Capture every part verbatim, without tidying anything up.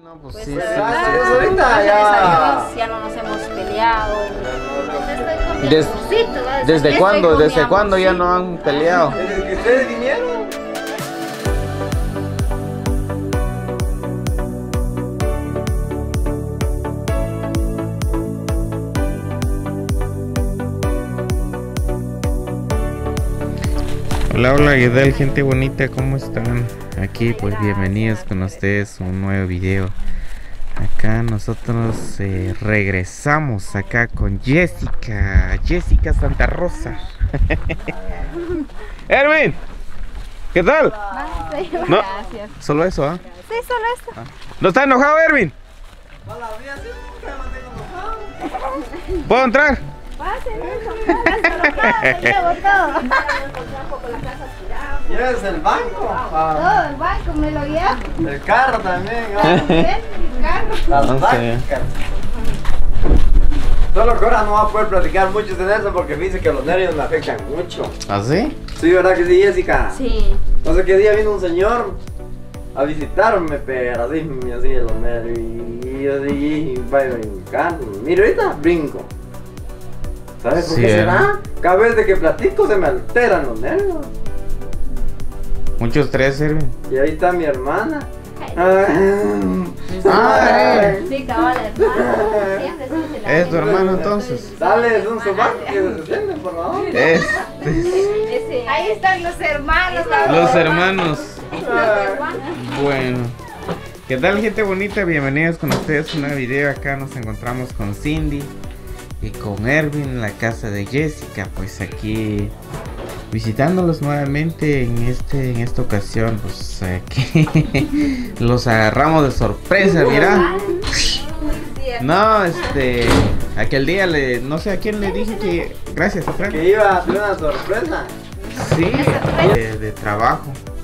No, pues, pues sí, la sí, verdad, sí, sí. ahorita Ahorita ya. ya. ya no nos hemos peleado. Estoy con mi Des- amorcito, ¿va? ¿Desde Estoy cuándo? con mi ¿Desde cuándo ya amorcito. no han peleado? Desde que ustedes vinieron. Hola, hola, ¿qué tal, gente bonita? ¿Cómo están? Aquí pues bienvenidos con ustedes a un nuevo video. Acá nosotros eh, regresamos acá con Jessica, Jessica Santa Rosa. Erwin, ¿qué tal? No, Gracias. solo eso, ¿ah? Sí, solo esto. ¿No está enojado, Erwin? ¿Puedo entrar? Pasen, eso, pásenlo, pasen, llevo todo. ¿Llevas el banco? Ah, Todo el banco me lo llevo. el carro también. ah. También mi carro. Las No sé. vacas. Solo que ahora no va a poder platicar mucho de eso porque dice que los nervios me afectan mucho. ¿Ah, sí? Sí, ¿verdad que sí, Jessica? Sí. No sé qué día vino un señor a visitarme, pero así me hacía los nervios. Y yo así, vaya brincando. Mira, ahorita brinco. ¿Sabes por Sí, qué ¿eh? será? Cada vez de que platico se me alteran los nervios. Mucho estrés, Erwin. Y ahí está mi hermana. Ay. Sí, cabal, hermano. Siempre sí se la ¿Es tu hermano entonces? Dale un sobaco que se siente, por favor. Es, Ese- Ahí están los hermanos. los hermanos. Ay. Bueno, ¿qué tal, gente bonita? Bienvenidos con ustedes a un nuevo video. Acá nos encontramos con Cindy y con Erwin en la casa de Jessica. Pues aquí visitándolos nuevamente en este en esta ocasión. Pues aquí los agarramos de sorpresa, mira. No, este, aquel día le, no sé a quién le dije que, gracias, Fran. Que iba a hacer una sorpresa. Sí, de, de trabajo.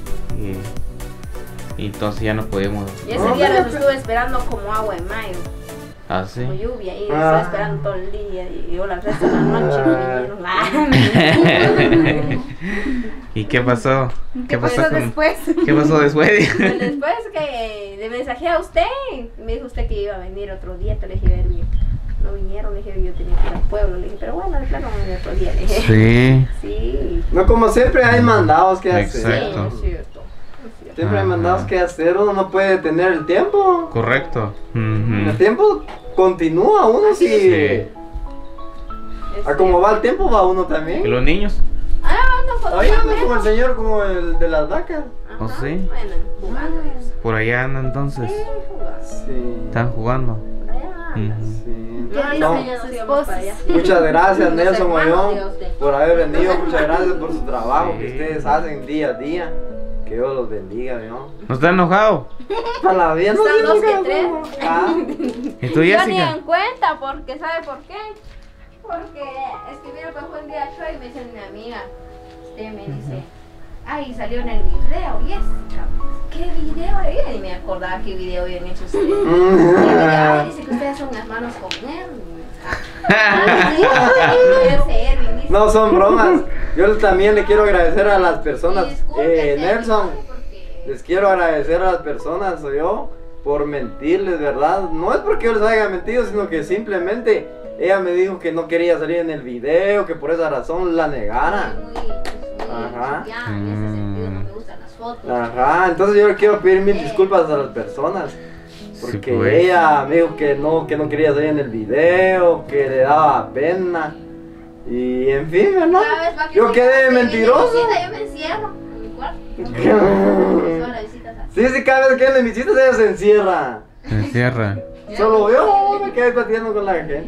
Y, y entonces ya no podemos. Y ese día los estuve esperando como agua en mayo, Así. como lluvia, y Ah. estuve esperando todo el día y yo el resto de la noche no vinieron. ¿Y qué pasó? ¿Qué pasó con- después? ¿Qué pasó después? Pero después que le mensajé a usted, me dijo usted que iba a venir otro día, te le dije, "Ven, no vinieron", le dije, yo tenía que ir al pueblo, le dije, pero bueno, de plano me otro día, le dije. Sí. Sí, No, como siempre hay mandados que hacer. sí, Exacto. es cierto, es cierto. Siempre hay Ajá. mandados que hacer. Uno no puede tener el tiempo. Correcto. Ujú. El tiempo continúa uno si. Sí. A como va el tiempo va uno ¿Y también. los niños? Ah, no, fue Ahí anda como el señor, como el de las vacas. ¿Oh, Ajá, sí? Bueno, jugando ellos. Por allá andan entonces. Sí, jugando. Sí. Están jugando. Por allá andan. Ujú. Sí. Ya No. dicen Nos sus íbamos para allá. esposos. Muchas gracias, Los Nelson hermanos Mollón, de usted. por haber venido. Muchas gracias por su trabajo Sí. que ustedes hacen día a día. Que Dios los bendiga, ¿no? ¿No está enojado? Para la vida no Están sé dos qué que hacer. tres. Ah, ¿Y tú, Yo ni Jessica? en cuenta, porque ¿sabe por qué? Porque escribieron que fue un día show y me dice mi amiga, usted me dice, ay, salió en el video, Jessica, ¿qué video era? Y me acordaba qué video habían hecho ustedes. Y me dice, ay, dice que ustedes son hermanos con Erwin. Ah, sí, ese Erwin, dice. no son bromas. Yo también le quiero agradecer a las personas. Discúlpese, Eh, Nelson, porque- les quiero agradecer a las personas, soy yo, por mentirles, ¿verdad? No es porque yo les haya mentido, sino que simplemente ella me dijo que no quería salir en el video, que por esa razón la negara. Muy, muy, Ajá. ya, en ese sentido no me gustan las fotos. Ajá, entonces yo le quiero pedir mil disculpas a las personas. Porque Sí, pues. ella me dijo que no, que no quería salir en el video, que le daba pena. Y en fin, ¿verdad? ¿Sabes? ¿Para qué Yo si quedé viene mentiroso. visita, yo me encierro en mi cuarto. Solo las visitas así. Sí, sí, cada vez que vienen visitas ella se encierra. Se encierra. Solo yo me quedé platicando con la gente.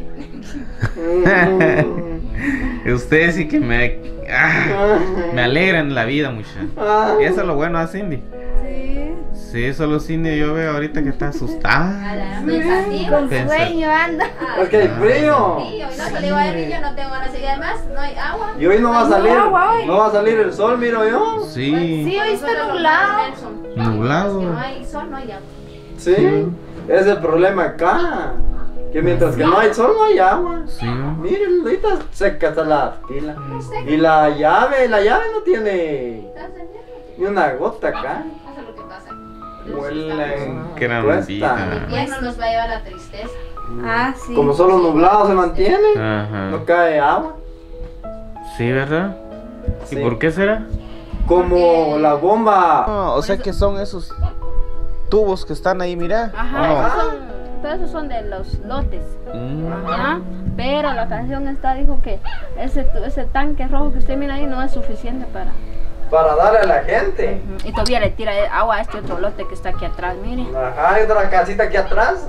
Mm. Ustedes sí que me, ah, me alegran la vida, muchacha. Ah. Y eso es lo bueno a Cindy. Sí. Sí, solo Cindy yo veo ahorita que está A asustada. la pensativa. Con Pensa- sueño anda. Ah, Es que hay frío. sí, hoy no salí a ir, yo no tengo ganas de seguir, además no hay agua. Y hoy no va a salir, No, guay. no va a salir el sol, miro yo. Sí, Sí, hoy está Solo nublado. Nelson. Nublado. Es que no hay sol, no hay agua. Sí, ese es el problema acá. Que mientras que no hay sol, no hay agua. sí. Miren, ahorita seca está la pila. Y la llave, la llave no tiene ¿Estás entendiendo? ni una gota acá. Eso es lo que pasa. Huelen Gran cuesta. vida. El invierno nos va a llevar la tristeza. Ah, sí. Como solo nublado se mantiene, Ajá. no cae agua. Sí, ¿verdad? Sí. ¿Y por qué será? Como la bomba. No, o sea que son esos tubos que están ahí, mira. Ajá, ¿o no? esos son, todos esos son de los lotes. Mm. Ajá. Pero la canción está, dijo que ese, tu- ese tanque rojo que usted mira ahí no es suficiente para. Para darle a la gente. Y todavía le tira agua a este otro lote que está aquí atrás, mire. Ajá, hay otra casita aquí atrás.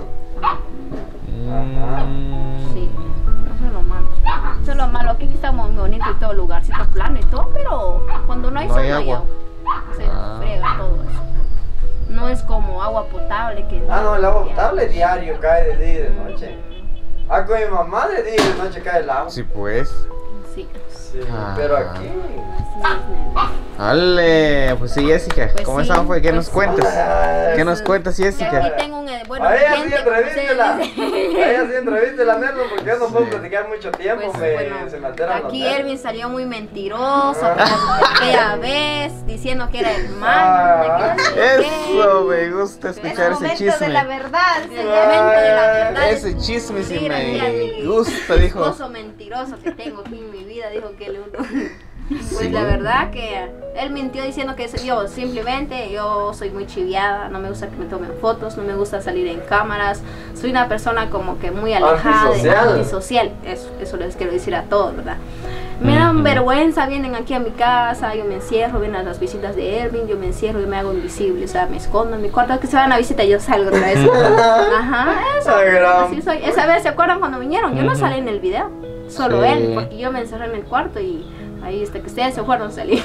Mm. Sí, eso es lo malo. Eso es lo malo. Aquí está muy bonito y todo, lugarcito plano y todo, pero cuando no hay No sol hay no hay agua. agua. Se Ah. friega todo eso. No es como agua potable que. Ah, no, el agua potable diario cae de día y de noche. Ah, con mi mamá de día y de noche cae el agua. Sí, pues. Sí, Sí, Ah. pero aquí. así es, nene. Ale, pues sí, Jessica. Pues ¿Cómo sí, están? Pues, ¿qué pues nos sí. cuentas? Ay, ¿Qué nos cuentas, Y Jessica? aquí tengo un. eh, Bueno, a ella sí gente, entrevístela. ustedes- A ella sí entrevístela, Nelson, porque yo no puedo Sí. platicar mucho tiempo. Pues, me, bueno, se me alteran los aquí nervios. Erwin salió muy mentiroso aquella vez, diciendo que era hermano. Ah. de que no sé qué. Eso, me gusta Es escuchar ese momento de la chisme. verdad. Es el momento de la verdad. Ese chisme sí Mira, mira, me mi gusta, dijo. esposo mentiroso que tengo aquí en mi vida, dijo que le uno. Pues Sí. la verdad que él mintió diciendo que soy yo, simplemente yo soy muy chiviada, no me gusta que me tomen fotos, no me gusta salir en cámaras, soy una persona como que muy alejada, Antisocial. de, antisocial, eso, eso les quiero decir a todos, ¿verdad? Me dan Ujú. vergüenza, vienen aquí a mi casa, yo me encierro, vienen a las visitas de Erwin, yo me encierro y me hago invisible, o sea, me escondo en mi cuarto, que se van a visita y yo salgo otra vez. Ajá, eso, Ay, gran- así soy. Esa vez, ¿se acuerdan cuando vinieron? Yo no Ujú. salí en el video, solo Sí. él, porque yo me encerré en el cuarto y ahí hasta que ustedes se fueron salí.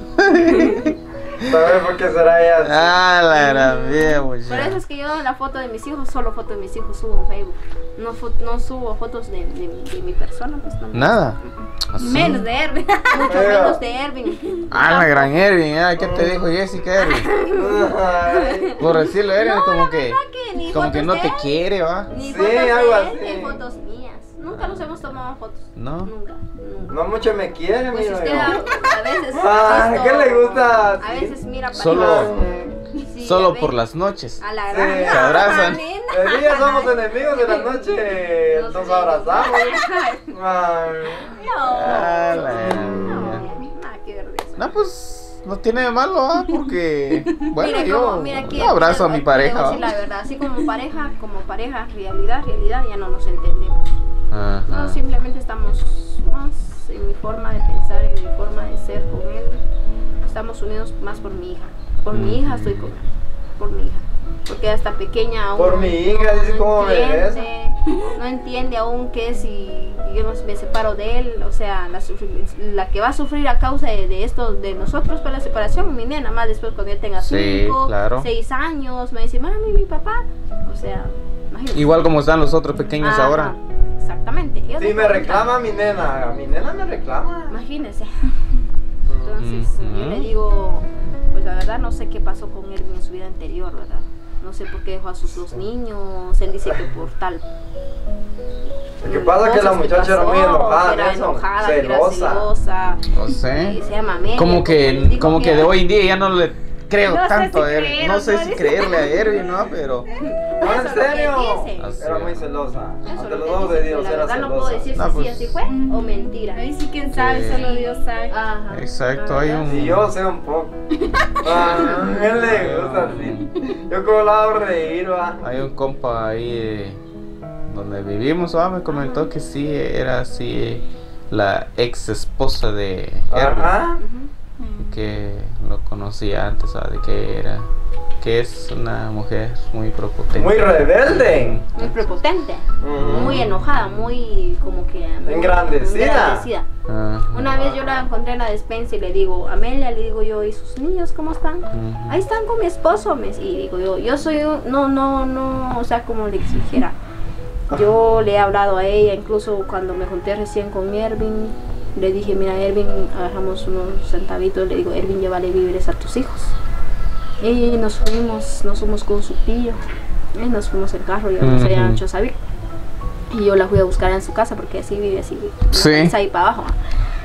¿Sabes por qué será ella así? Ah, la gran vida, Por eso muchacha. es que yo la foto de mis hijos, solo foto de mis hijos subo en Facebook. No, fo- no subo fotos de, de, de mi persona, pues no. Nada. Así. Menos de Erwin, mucho Pero- menos de Erwin. Ah, la gran Erwin, ah, ¿qué te dijo Jessica Erwin? Ay, Por decirlo, Erwin, como que, que ni como que fotos no de te él, quiere, va. Ni Sí, fotos de algo él, así. ni fotos mías. Nunca nos hemos tomado fotos. No. Nunca, nunca. no mucho me quiere, Pues mira. usted a, a veces. Ah, esto- ¿qué le gusta A así? veces mira para Solo- atrás. Sí, Solo a por ver, las noches. A la Sí. gran- Se abrazan. nena. De día somos enemigos, de la noche Nos nos abrazamos. Ay. No. Ah, la No, gran- nada que ver de eso. No, pues no tiene de malo, ¿ah? Porque, bueno, Mire, yo como- mira, aquí- no abrazo a aquí mi le- pareja. le voy a ¿va? decir la verdad, así como pareja, como pareja, realidad, realidad, ya no nos entendemos. Ajá. No, simplemente estamos más en mi forma de pensar, en mi forma de ser con él. Estamos unidos más por mi hija. Por mi hija estoy con él. Por mi hija. Porque hasta pequeña aún. Por mi hija, dice cómo me ves. entiende, no entiende aún que si yo no- me separo de él, o sea, la, sufri- la que va a sufrir a causa de, de esto, de nosotros, por la separación, mi nena, más después cuando yo tenga Sí, cinco, claro. seis años, me dice, mami, mi papá. O sea, imagínate. Igual como están los otros pequeños Ajá, ahora. Exactamente. Ellos Si me me preguntan, reclama mi nena, mi nena me reclama. Imagínense. Entonces, Ujú. yo le digo, pues la verdad no sé qué pasó con él en su vida anterior, ¿verdad? No sé por qué dejó a sus dos niños. Él dice que por tal. Lo que pasa es que la cosas muchacha era muy pasó, enojada, que era Nelson, enojada, que era celosa. celosa. O sea, Y se llama Amelia, como les que, digo, como que de mira, hoy en día ya no le creo No sé tanto si a Erwin. creer No o sé no, si dice. creerle a Erwin, ¿no? Pero. No, eso en es lo que serio. dice. Así Era muy es. celosa. Eso Ante es lo los que ojos de dice, Dios la era verdad no puedo celosa. decir No, si sí pues- así fue o mentira. Ahí sí, quién sabe, Sí. solo Dios sabe. Ajá. Exacto, La hay verdad, un. Y yo sé un poco. Ah, a él le gusta así. Yo como la hago reír, va. Hay un compa ahí eh, donde vivimos, ah, me comentó que sí era así eh, la ex esposa de Erwin, Ajá. Ujú. que lo conocía antes, ah, de que era, que es una mujer muy prepotente. Muy rebelde. Muy prepotente. Ujú. Muy enojada, muy como que muy Engrandecida. engrandecida. Ajá. Una vez yo la encontré en la despensa y le digo, Amelia, le digo yo, ¿y sus niños cómo están? Ujú. Ahí están con mi esposo, me y digo yo, yo soy un, no, no, no, o sea, como le exigiera. Yo le he hablado a ella, incluso cuando me junté recién con Erwin, le dije, mira Erwin, agarramos unos centavitos, le digo, Erwin, llévale víveres a tus hijos. Y nos fuimos, nos fuimos con su tío, y nos fuimos en carro, íbamos allá a Ujú. Chosavic. Y yo la fui a buscar en su casa porque así vive, así vive. Sí. Es ahí para abajo.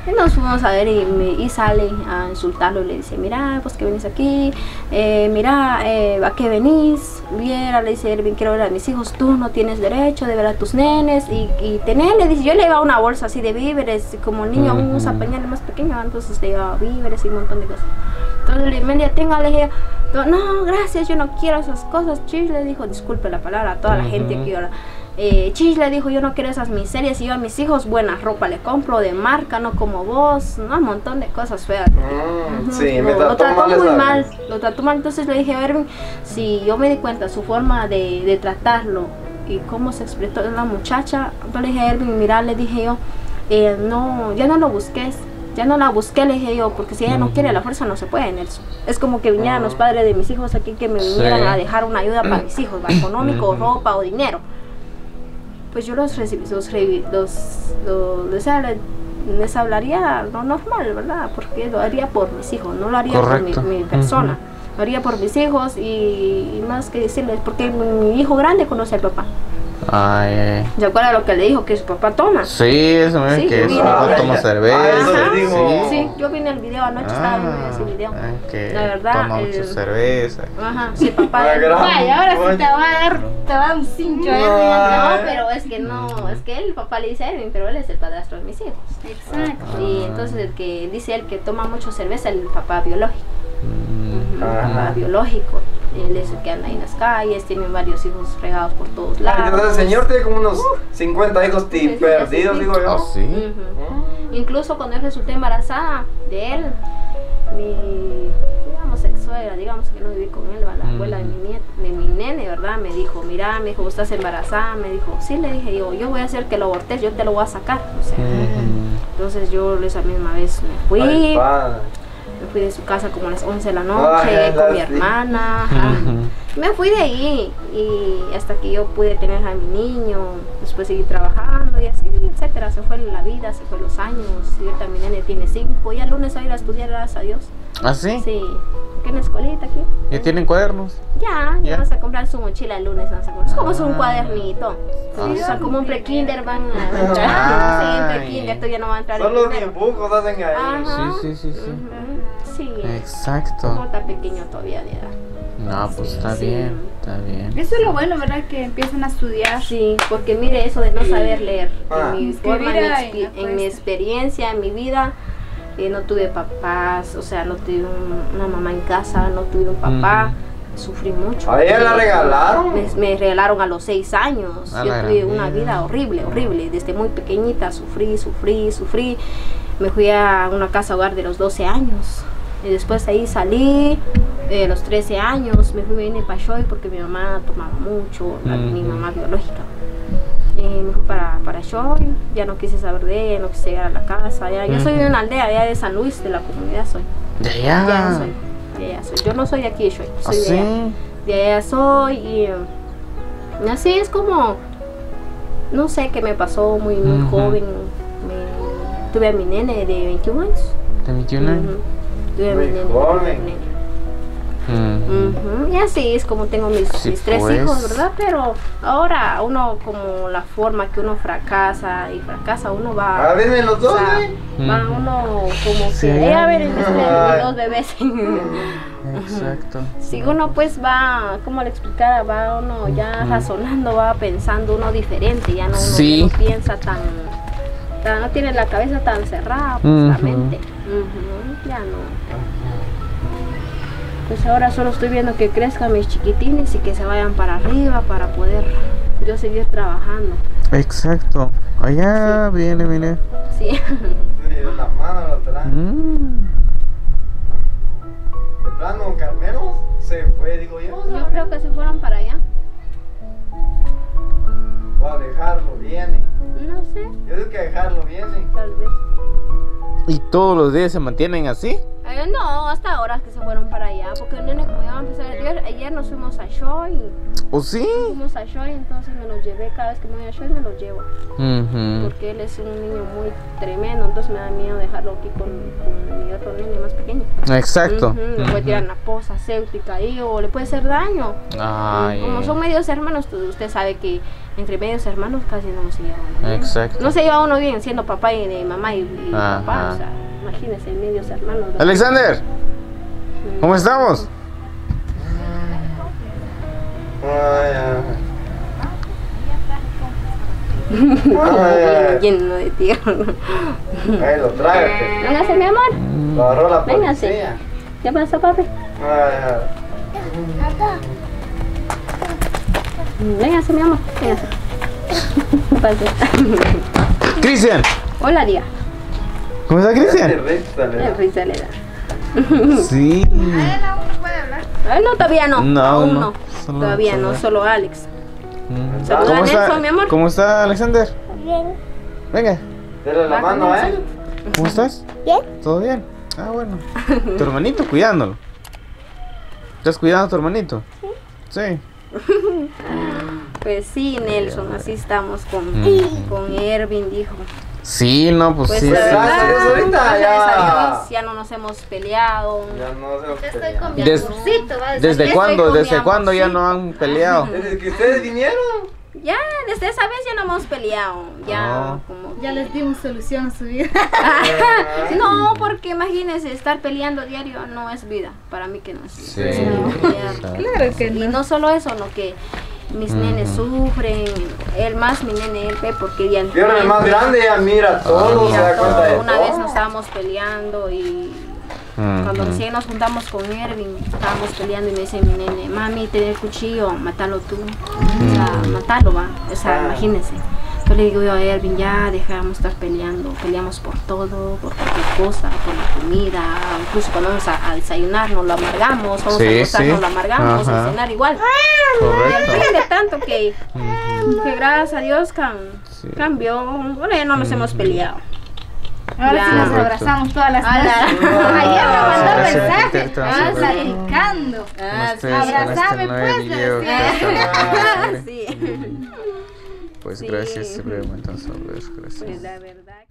Y nos fuimos a ver y, me, y sale a insultarlo y le dice, mira, pues que venís aquí, eh, mira, eh, ¿a qué venís? Viera, le dice, Ervin, quiero ver a mis hijos, tú no tienes derecho de ver a tus nenes y, y tener, le dice, yo le llevaba una bolsa así de víveres, como el niño aún usa pañales más pequeños, entonces le llevaba víveres y un montón de cosas. Entonces le media tenga, le dije, no, gracias, yo no quiero esas cosas, chis, le dijo, disculpe la palabra a toda la gente que ahora. Eh, Chis le dijo, yo no quiero esas miserias, y yo a mis hijos buena ropa le compro de marca, no como vos, no, un montón de cosas feas. Mm, uh-huh. Sí, no, me trató, lo trató mal muy esa mal, vez. lo trató mal, entonces le dije, a ver, si yo me di cuenta su forma de, de tratarlo y cómo se expresó la muchacha, yo le dije, Ervin, mira, le dije yo, eh, no, ya no lo busques. Ya no la busqué, le dije yo, porque si ella no quiere a la fuerza no se puede, Nelson. Es como que vinieran los padres de mis hijos aquí, que me vinieran Sí. a dejar una ayuda para mis hijos, ¿va? Económico, ropa o dinero. Pues yo los recibí, los, los, los, les, les hablaría lo normal, ¿verdad? Porque lo haría por mis hijos, no lo haría Correcto. por mi, mi persona. Uh-huh. Lo haría por mis hijos y, y más que decirles, porque mi, mi hijo grande conoce al papá. Ay, ay. ¿Se acuerda lo que le dijo que su papá toma? Sí, eso me Sí, que su mira, papá mira. toma cerveza. Ah, eso Ajá. le digo. Sí, yo vi en el video anoche, estaba viendo ese video. ah, que La verdad, toma el- mucho cerveza. Ajá, sí, papá. Ah, gran- Vaya, ahora sí Bueno. te va a dar, te va a dar un cincho, ¿eh? No, Ay. pero es que no, es que el papá le dice a Erwin, pero él es el padrastro de mis hijos. Exacto. Y entonces el que dice él que toma mucho cerveza, el papá biológico. Mm, Ujú, el papá Ajá. biológico. Él es el que anda ahí en las calles, tiene varios hijos regados por todos lados. Entonces, el señor tiene como unos cincuenta hijos ti- Sí, sí, perdidos, sí, sí. digo yo. ¿Ah, sí? Ujú. Incluso cuando yo resulté embarazada de él, mi, digamos, ex suegra, digamos que no viví con él, ¿va? La abuela de mi, nieto, de mi nene, ¿verdad? Me dijo, mira, me dijo, ¿estás embarazada? Me dijo, sí, le dije yo, yo voy a hacer que lo abortes, yo te lo voy a sacar. O sea, Mm. entonces yo esa misma vez me fui, Ay, padre. me fui de su casa como a las once de la noche, Ay, con mi lástima. hermana. Ajá. Ujú. Me fui de ahí y hasta que yo pude tener a mi niño, después seguí trabajando y así, etcétera. Se fue la vida, se fue los años. Y ahorita mi nene tiene cinco. Ya el lunes va a ir a estudiar, gracias a Dios. ¿Ah, sí? Sí, aquí en la escuelita aquí. ¿Ya tienen cuadernos? Ya, ya Ya. vamos a comprar su mochila el lunes. Vamos a comprar. Es como es un Ah. cuadernito. Ah, Sí, o sea, sí. como un pre-kinder van a entrar. Ay. Sí, un pre-kinder, esto ya no va a entrar Son en los primero. dibujos hacen ahí. Ajá. Sí, sí, sí, sí. Ujú, sí. Como Exacto. está pequeño todavía de edad. No, pues está Sí. bien, está bien. Eso es lo bueno, ¿verdad? Que empiezan a estudiar. Sí, porque mire eso de no saber leer. Ah. En mi Escribir forma, en mi, ahí, expi- la en mi cuesta. experiencia, en mi vida, eh, no tuve papás, o sea, no tuve un- una mamá en casa, no tuve un papá. Sufrí mucho. ¿A ella la regalaron? Me, me regalaron a los seis años. A Yo la tuve gran una vida. vida horrible, horrible. Desde muy pequeñita sufrí, sufrí, sufrí. Me fui a una casa hogar de los doce años. Y después ahí salí, eh, los trece años, me fui a vivir en Pachoy porque mi mamá tomaba mucho, la- mi Ujú. mamá biológica. Y me fui para, para Choy, ya no quise saber de ella, no quise llegar a la casa. Ya, yo soy de una aldea allá de San Luis, de la comunidad soy. Ya, Ya ya. soy, de allá soy. Yo no soy de aquí de Choy, ¿Ah, soy de allá. sí? De allá soy y eh, así es como, no sé qué me pasó muy, muy Ujú. joven. Me, tuve a mi nene de veintiún años. ¿De veintiuno? Ujú. Tuve a mi Muy nene de joven. veintiún años. Mm. Ujú, y así es como tengo mis, Sí, mis tres pues. hijos, ¿verdad? Pero ahora uno como la forma que uno fracasa y fracasa, uno va... Ah, vienen los dos, o sea, ¿eh? va Ujú. uno como Sí, que... ya. Eh, a ver, mis, tres- mis Ay. dos bebés. Exacto. Si uno pues va, como le explicaba, va uno ya Ujú. razonando, va pensando uno diferente, ya no, uno Sí. ya no piensa tan, tan- no tiene la cabeza tan cerrada, pues, la Ujú. mente. Ujú, ya no. Pues ahora solo estoy viendo que crezcan mis chiquitines y que se vayan para arriba para poder yo seguir trabajando. Exacto. Allá viene, viene. Sí. Sí, de la mano lo traen. Mm. De plano, Carmelo se fue, digo yo. Yo creo que se fueron para allá. Voy a dejarlo, viene. No sé, Yo digo que dejarlo, viene. tal vez. ¿Y todos los días se mantienen así? Eh, no, hasta ahora que se fueron para allá, porque el nene como ya va a empezar, yo ayer, ayer nos fuimos a Shoy. ¿O sí? Fuimos a Shoy, entonces me los llevé. Cada vez que me voy a Shoy me los llevo. Ujú. Porque él es un niño muy tremendo, entonces me da miedo dejarlo aquí con, con mi otro nene más pequeño. Exacto. Ujú, le puede tirar una poza séptica ahí o le puede hacer daño. Ay, Como son medios hermanos, tú- usted sabe que entre medios hermanos casi no se lleva uno bien. Exacto. No se lleva uno bien siendo papá y de mamá y, y Ajá. papá, o sea, imagínese medios hermanos. ¿verdad? Alexander, ¿cómo estamos? Ay, ay. Ay, ay. Lleno de tierra. Ahí lo trae. Véngase, mi amor. Lo agarró la Véngase. policía. ¿Qué pasa, papi? Ay, ay. Véngase, mi amor. Véngase. Pase. Cristian, Hola, Día. ¿cómo está Qué Cristian? risa le El da. risa le da. Sí. Ay, no, todavía no. No, Aún no. no. Solo- Todavía solo- no, solo Alex. Mm. Saluda ¿Cómo a está, Nelson, mi amor. ¿Cómo está Alexander? Bien. Venga, Dale la Va mano con a Nelson. él. ¿cómo estás? Bien. ¿Todo bien? Ah, bueno. ¿Tu hermanito cuidándolo? ¿Estás cuidando a tu hermanito? Sí. Pues sí, Nelson, así estamos con, Mm. con Ervin, dijo. Sí, no, pues, Pues sí. la sí. verdad, Gracias a Dios, ahorita gracias ya. a Dios, ya no nos hemos peleado. Ya no se Estoy con mi Des- amorcito, va. ¿Desde Estoy cuándo? con mi ¿Desde cuándo ya amorcito. no han peleado? Desde que ustedes vinieron. Ya, desde esa vez ya no hemos peleado. Ya, No. como. Ya les dimos solución a su vida. No, porque imagínense, estar peleando diario no es vida. Para mí que no es vida. Sí. No, pelear. Claro que Y no. no solo eso, no que mis nenes sufren, él más mi nene, él ve porque ya Vieron el más grande, ya mira todo, se mira da cuenta de todo. Una todo. vez nos estábamos peleando y cuando Ujú. recién nos juntamos con Ervin, estábamos peleando y me dice mi nene, mami, ten el cuchillo, matalo tú. O sea, matalo, va. O sea, Ah. imagínense. Yo le digo yo a Ervin, ya dejamos de estar peleando, peleamos por todo, por cualquier cosa, por la comida, incluso cuando vamos a, a desayunar nos lo amargamos, vamos Sí, a almorzar sí. nos lo amargamos, Ajá. a cenar igual. Y al Correcto. fin de tanto que, que gracias a Dios cam- Sí. cambió, bueno, ya no nos hemos peleado. Ahora Ya. sí nos Correcto. abrazamos todas las Ala. noches. Ah, Ayer me mandó gracias, mensaje. Peter, Ah, gracias, platicando. Ah, Ustedes con este Abrázame, nuevo pues, video le que decía. están- sí. Pues Sí. gracias, brevemente, entonces, gracias. Pues la verdad.